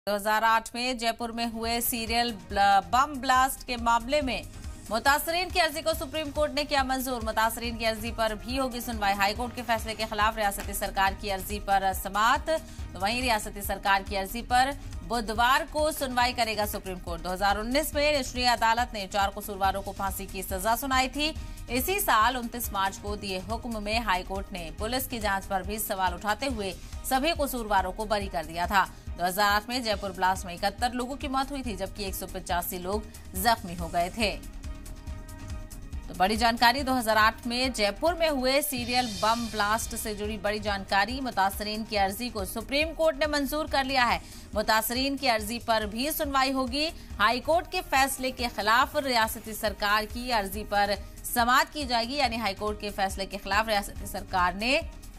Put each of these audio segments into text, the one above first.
2008 में जयपुर में हुए सीरियल बम ब्लास्ट के मामले में मुतासरीन की अर्जी को सुप्रीम कोर्ट ने किया मंजूर। मुतासरीन की अर्जी पर भी होगी सुनवाई। हाईकोर्ट के फैसले के खिलाफ रियासती सरकार की अर्जी पर समाअत। तो वहीं रियासती सरकार की अर्जी पर बुधवार को सुनवाई करेगा सुप्रीम कोर्ट। 2019 में निचली अदालत ने 4 कसूरवारों को फांसी की सजा सुनाई थी। इसी साल 29 मार्च को दिए हुक्म में हाईकोर्ट ने पुलिस की जांच पर भी सवाल उठाते हुए सभी कसूरवारों को बरी कर दिया था। 2008 में जयपुर ब्लास्ट में 71 लोगों की मौत हुई थी, जबकि 185 लोग जख्मी हो गए थे। तो बड़ी जानकारी 2008 में जयपुर में हुए सीरियल बम ब्लास्ट से जुड़ी बड़ी जानकारी। मुतासरीन की अर्जी को सुप्रीम कोर्ट ने मंजूर कर लिया है। मुतासरीन की अर्जी पर भी सुनवाई होगी। हाईकोर्ट के फैसले के खिलाफ रियासती सरकार की अर्जी पर समाअत की जाएगी। यानी हाईकोर्ट के फैसले के खिलाफ रियासती सरकार ने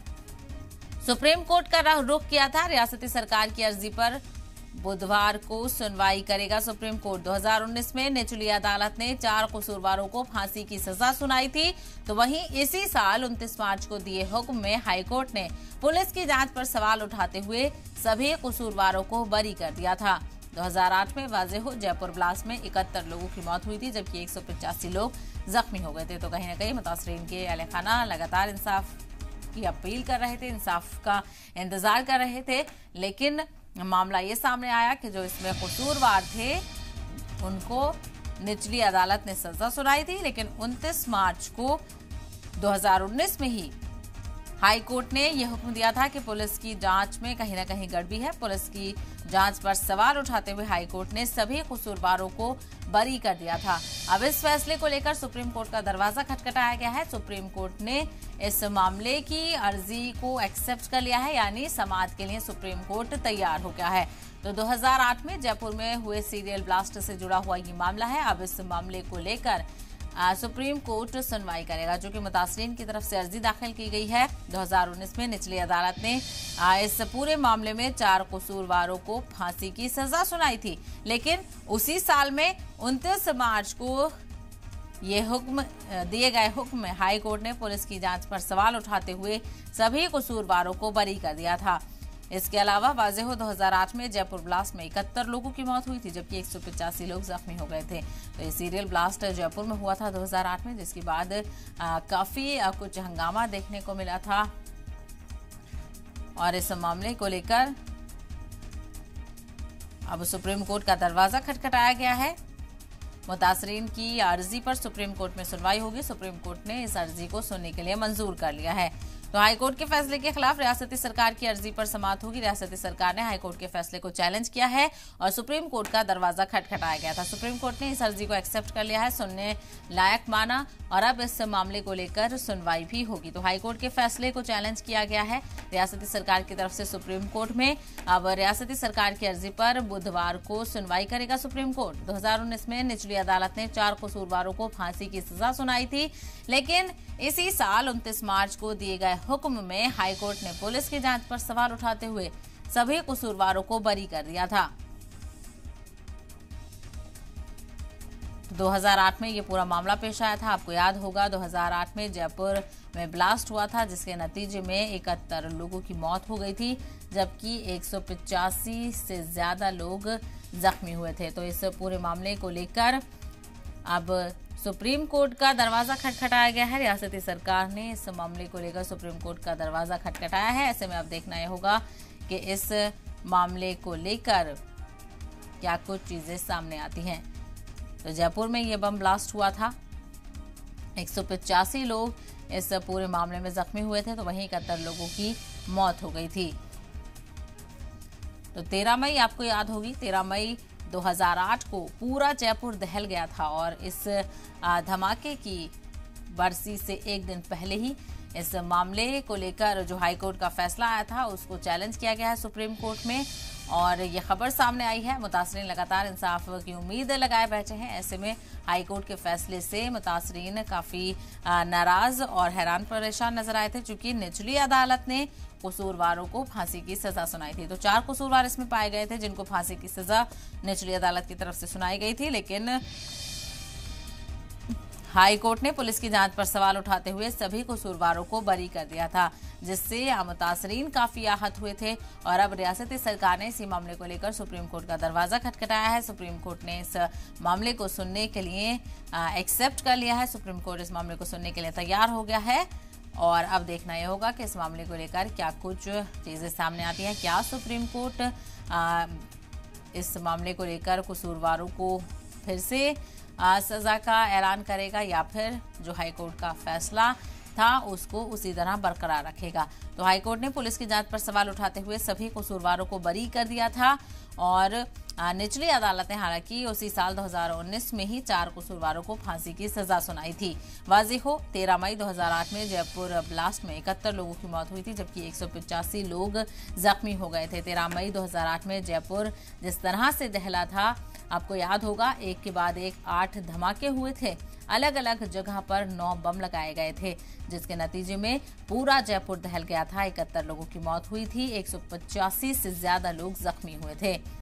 सुप्रीम कोर्ट का रुख किया था। रियासती सरकार की अर्जी पर बुधवार को सुनवाई करेगा सुप्रीम कोर्ट। 2019 में निचली अदालत ने 4 कसूरवारों को फांसी की सजा सुनाई थी। तो वहीं इसी साल 29 मार्च को दिए हुक्म में हाईकोर्ट ने पुलिस की जांच पर सवाल उठाते हुए सभी कसूरवारों को बरी कर दिया था। 2008 में वाज़ेह हो जयपुर ब्लास्ट में 71 लोगों की मौत हुई थी, जबकि 185 लोग जख्मी हो गए थे। तो कहीं न कहीं मुतासरीन के अहले खाना लगातार इंसाफ की अपील कर रहे थे, इंसाफ का इंतजार कर रहे थे, लेकिन मामला ये सामने आया कि जो इसमें कसूरवार थे उनको निचली अदालत ने सजा सुनाई थी। लेकिन 29 मार्च को 2019 में ही हाई कोर्ट ने यह हुक्म दिया था कि पुलिस की जांच में कहीं न कहीं गड़बड़ी है। पुलिस की जांच पर सवाल उठाते हुए हाई कोर्ट ने सभी कसूरवारों को बरी कर दिया था। अब इस फैसले को लेकर सुप्रीम कोर्ट का दरवाजा खटखटाया गया है। सुप्रीम कोर्ट ने इस मामले की अर्जी को एक्सेप्ट कर लिया है, यानी समाअत के लिए सुप्रीम कोर्ट तैयार हो गया है। तो 2008 में जयपुर में हुए सीरियल ब्लास्ट से जुड़ा हुआ ये मामला है। अब इस मामले को लेकर सुप्रीम कोर्ट सुनवाई करेगा, जो कि मुतासरीन की तरफ से अर्जी दाखिल की गई है। 2019 में निचली अदालत ने इस पूरे मामले में 4 कसूरवारों को फांसी की सजा सुनाई थी। लेकिन उसी साल में 29 मार्च को ये हुक्म दिए गए हुक्म में हाई कोर्ट ने पुलिस की जांच पर सवाल उठाते हुए सभी कसूरवारों को बरी कर दिया था। इसके अलावा वाज़ेह हो 2008 में जयपुर ब्लास्ट में 71 लोगों की मौत हुई थी, जबकि 185 लोग जख्मी हो गए थे। तो ये सीरियल ब्लास्ट जयपुर में हुआ था 2008 में, जिसके बाद काफी कुछ हंगामा देखने को मिला था। और इस मामले को लेकर अब सुप्रीम कोर्ट का दरवाजा खटखटाया गया है। मुतासरीन की अर्जी पर सुप्रीम कोर्ट में सुनवाई होगी। सुप्रीम कोर्ट ने इस अर्जी को सुनने के लिए मंजूर कर लिया है। तो हाईकोर्ट के फैसले के खिलाफ रियासती सरकार की अर्जी पर समाअत होगी। रियासती सरकार ने हाईकोर्ट के फैसले को चैलेंज किया है और सुप्रीम कोर्ट का दरवाजा खटखटाया गया था। सुप्रीम कोर्ट ने इस अर्जी को एक्सेप्ट कर लिया है, सुनने लायक माना, और अब इस मामले को लेकर सुनवाई भी होगी। तो हाईकोर्ट के फैसले को चैलेंज किया गया है रियासती सरकार की तरफ से सुप्रीम कोर्ट में। अब रियासती सरकार की अर्जी पर बुधवार को सुनवाई करेगा सुप्रीम कोर्ट। 2019 में निचली अदालत ने 4 कसूरवारों को फांसी की सजा सुनाई थी, लेकिन इसी साल 29 मार्च को दिए गए हुक्म में हाईकोर्ट ने पुलिस की जांच पर सवाल उठाते हुए सभी कसूरवारों को बरी कर दिया था। 2008 में ये पूरा मामला पेश आया था। आपको याद होगा 2008 में जयपुर में ब्लास्ट हुआ था, जिसके नतीजे में 71 लोगों की मौत हो गई थी, जबकि 185 से ज्यादा लोग जख्मी हुए थे। तो इस पूरे मामले को लेकर अब सुप्रीम कोर्ट का दरवाजा खटखटाया गया है। रियासती सरकार ने इस मामले को लेकर सुप्रीम कोर्ट का दरवाजा खटखटाया है। ऐसे में अब देखना यह होगा कि इस मामले को लेकर क्या कुछ चीजें सामने आती हैं। तो जयपुर में यह बम ब्लास्ट हुआ था, 185 लोग इस पूरे मामले में जख्मी हुए थे, तो वहीं 71 लोगों की मौत हो गई थी। तो 13 मई आपको याद होगी, 13 मई 2008 को पूरा जयपुर दहल गया था। और इस धमाके की बरसी से एक दिन पहले ही इस मामले को लेकर जो हाईकोर्ट का फैसला आया था उसको चैलेंज किया गया है सुप्रीम कोर्ट में, और ये खबर सामने आई है। मुतासरीन लगातार इंसाफ की उम्मीद लगाए बैठे हैं। ऐसे में हाईकोर्ट के फैसले से मुतासरीन काफी नाराज और हैरान परेशान नजर आए थे, चूंकि निचली अदालत ने कसूरवारों को फांसी की सजा सुनाई थी। तो 4 कसूरवार इसमें पाए गए थे जिनको फांसी की सजा निचली अदालत की तरफ से सुनाई गई थी, लेकिन हाई कोर्ट ने पुलिस की जांच पर सवाल उठाते हुए सभी कसूरवारों को बरी कर दिया था, जिससे मुतासरीन काफी आहत हुए थे। और अब रियासती सरकार ने इसी मामले को लेकर सुप्रीम कोर्ट का दरवाजा खटखटाया है। सुप्रीम कोर्ट ने इस मामले को सुनने के लिए एक्सेप्ट कर लिया है। सुप्रीम कोर्ट इस मामले को सुनने के लिए तैयार हो गया है और अब देखना यह होगा कि इस मामले को लेकर क्या कुछ चीजें सामने आती हैं। क्या सुप्रीम कोर्ट इस मामले को लेकर कसूरवारों को फिर से सजा का ऐलान करेगा या फिर जो हाईकोर्ट का फैसला था उसको उसी तरह बरकरार रखेगा। तो हाईकोर्ट ने पुलिस की जांच पर सवाल उठाते हुए सभी कसूरवारों को बरी कर दिया था और निचली अदालत ने हालांकि उसी साल 2019 में ही 4 कसूरवारों को फांसी की सजा सुनाई थी। वाज़ेह हो 13 मई 2008 में जयपुर ब्लास्ट में 71 लोगों की मौत हुई थी, जबकि 185 लोग जख्मी हो गए थे। 13 मई 2008 में जयपुर जिस तरह से दहला था, आपको याद होगा, एक के बाद एक 8 धमाके हुए थे। अलग अलग जगह पर 9 बम लगाए गए थे, जिसके नतीजे में पूरा जयपुर दहल गया था। 71 लोगों की मौत हुई थी, 185 से ज्यादा लोग जख्मी हुए थे।